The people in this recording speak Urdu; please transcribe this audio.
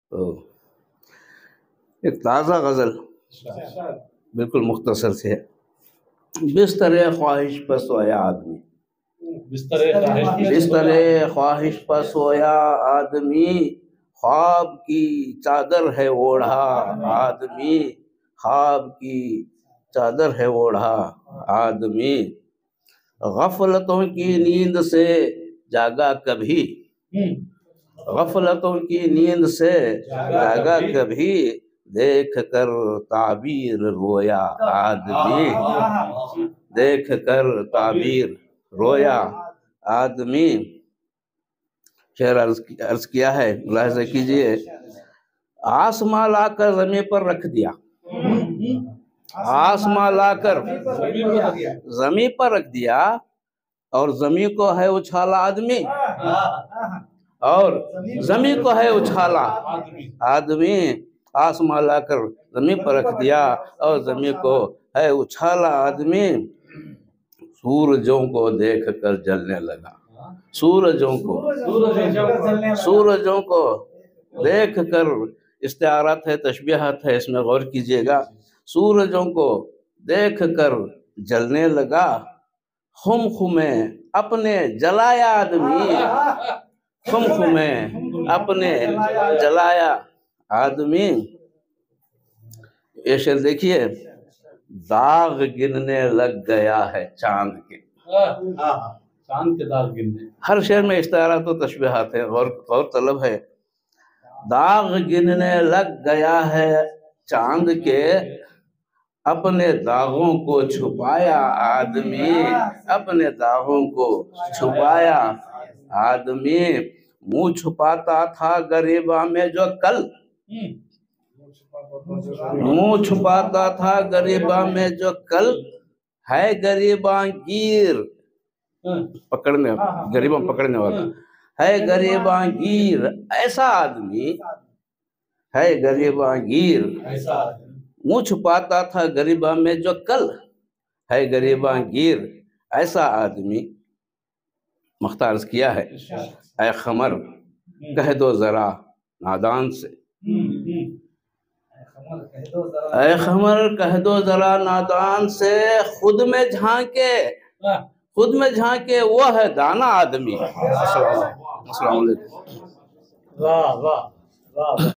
ایک تازہ غزل بالکل مختصر سے ہے. بستر خواہش پر سویا آدمی، بستر خواہش پر سویا آدمی، خواب کی چادر ہے اوڑھا آدمی، خواب کی چادر ہے اوڑھا آدمی. غفلتوں کی نیند سے جاگا کبھی، غفلتوں کی نیند سے جاگا کبھی، دیکھ کر تعبیر رویا آدمی، دیکھ کر تعبیر رویا آدمی. شعر عرض کیا ہے، ملاحظہ کیجئے. آسمان لا کر زمین پر رکھ دیا، آسمان لا کر زمین پر رکھ دیا، اور زمین کو ہے اچھالا آدمی، اور زمین کو ہے اچھالا آدمی. آسمان لا کر زمین پر رکھ دیا اور زمین کو ہے اچھالا آدمی. سورجوں کو دیکھ کر جلنے لگا، سورجوں کو دیکھ کر، استعارات ہے، تشبیہات ہے، اس میں غور کیجئے گا. سورجوں کو دیکھ کر جلنے لگا، خم خمیں اپنے جلایا آدمی، خم خمیں اپنے جلایا آدمی. یہ شعر دیکھیے. داغ گننے لگ گیا ہے چاند کے، چاند کے داغ گننے. ہر شعر میں استعارات و تشبیہات ہے، غور طلب ہے. داغ گننے لگ گیا ہے چاند کے، اپنے داغوں کو چھپایا آدمی، اپنے داغوں کو چھپایا آدمی. منہ چھپاتا تھا گریباں میں جو کل، منہ چھپاتا تھا گریباں میں جو کل، ہے گریباں گیر، پکڑنے، گریباں پکڑنے والا، ہے گریباں گیر ایسا آدمی، ہے گریباں گیر. منہ چھپاتا تھا گریباں میں جو کل، ہے گریباں گیر ایسا آدمی. مختار کیا ہے. اے خمر کہہ دو ذرا نادان سے، اے خمر کہہ دو ذرا نادان سے، خود میں جھانکے، خود میں جھانکے وہ ہے دانا آدمی. السلام علیکم. واہ واہ واہ.